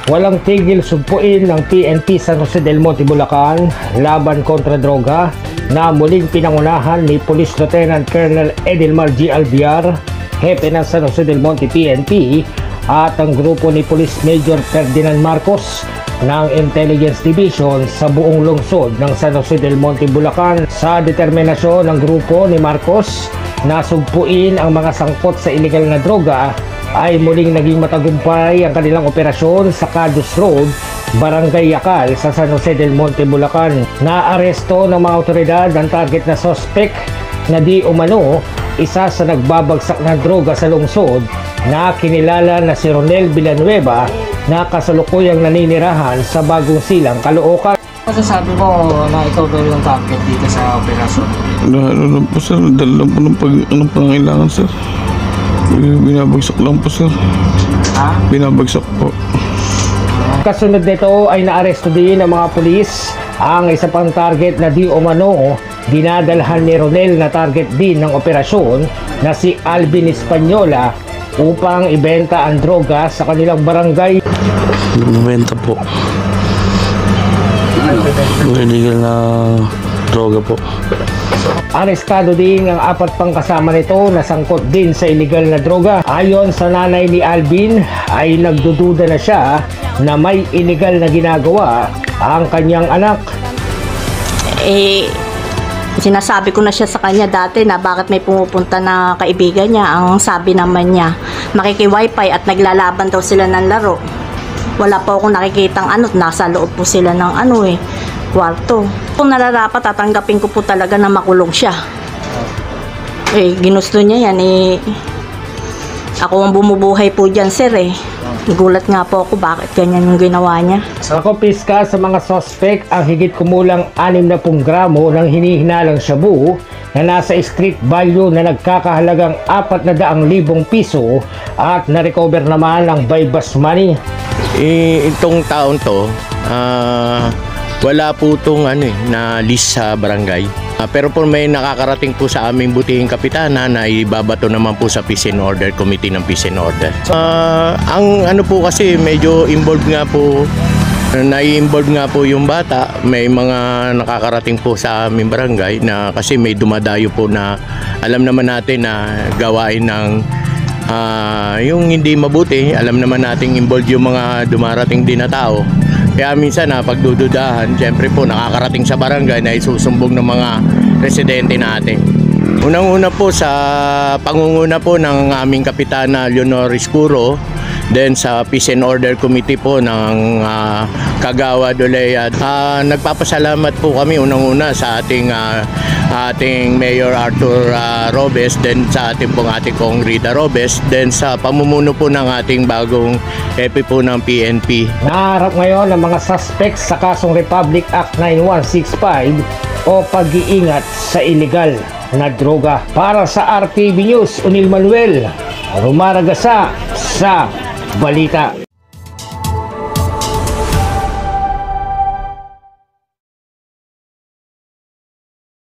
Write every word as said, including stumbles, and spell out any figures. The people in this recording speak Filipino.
walang tigil sugpuin ng P N P San Jose del Monte, Bulacan laban kontra droga na muling pinangunahan ni Police Lieutenant Colonel Edilmar G. Albiar, hepe ng San Jose del Monte P N P, at ang grupo ni Police Major Ferdinand Marcos ng Intelligence Division sa buong lungsod ng San Jose del Monte, Bulacan. Sa determinasyon ng grupo ni Marcos na sugpuin ang mga sangkot sa illegal na droga, ay muling naging matagumpay ang kanilang operasyon sa Cadus Road, Barangay Yakal sa San Jose del Monte, Bulacan. Naaresto ng mga otoridad ang target na suspect na di umano isa sa nagbabagsak na droga sa lungsod na kinilala na si Ronel Villanueva na kasalukuyang naninirahan sa Bagong Silang, Caloocan. Masasabi mo na ikaw ba yung target dito sa operasyon? Ano lang po sir, dala lang po ng pag, anong pangangailangan sir. Binabagsak lang po sir. Ha? Binabagsak po. Kasunod nito ay naaresto din ng mga pulis ang isa pang target na di umano dinadalhan ni Ronel na target din ng operasyon na si Alvin Española upang ibenta ang droga sa kanilang barangay. Bumenta po. Illegal na droga po. Arestado din ang apat pang kasama nito na sangkot din sa illegal na droga. Ayon sa nanay ni Alvin, ay nagdududa na siya na may illegal na ginagawa ang kanyang anak. Eh, sinasabi ko na siya sa kanya dati na bakit may pumupunta na kaibigan niya. Ang sabi naman niya, makiki-wifi at naglalaban daw sila ng laro. Wala po akong nakikitang ano, nasa loob po sila ng ano eh, kwarto. Kung nararapat, tatanggapin ko po talaga na makulong siya. Eh, ginusto niya yan eh. Ako ang bumubuhay po dyan, sir eh. Nagulat nga po ako bakit ganyan yung ginawa niya. Nakumpiska sa mga suspect ang higit kumulang anim na pung gramo ng hinihinalang shabu na nasa street value na nagkakahalagang apat na daang libong piso at na-recover naman ang buy-bus money. Eh, itong taon to, ah... Uh... wala po itong ano eh, na list sa barangay. Uh, pero po may nakakarating po sa aming butihing kapitana na ibabato naman po sa Peace and Order Committee ng Peace and Order. Uh, ang ano po kasi medyo involved nga po, nai-involved nga po yung bata. May mga nakakarating po sa aming barangay na kasi may dumadayo po na alam naman natin na gawain ng uh, yung hindi mabuti. Alam naman natin involved yung mga dumarating din na tao. Kaya minsan na pagdududahan, siyempre po nakakarating sa barangay na isusumbong ng mga residente natin. Unang-una po sa pangunguna po ng aming Kapitana Leonor Escuro, then sa Peace and Order Committee po ng uh, Kagawad Olea. Uh, nagpapasalamat po kami unang-una sa ating uh, ating Mayor Arthur uh, Robes, then sa ating pong ating Kong Rita Robes, then sa pamumuno po ng ating bagong hepe po ng P N P. Naharap ngayon ang mga suspects sa kasong Republic Act nine one six five o pag-iingat sa illegal na droga. Para sa R T V News, Unil Manuel, Rumaragasa sa Balita.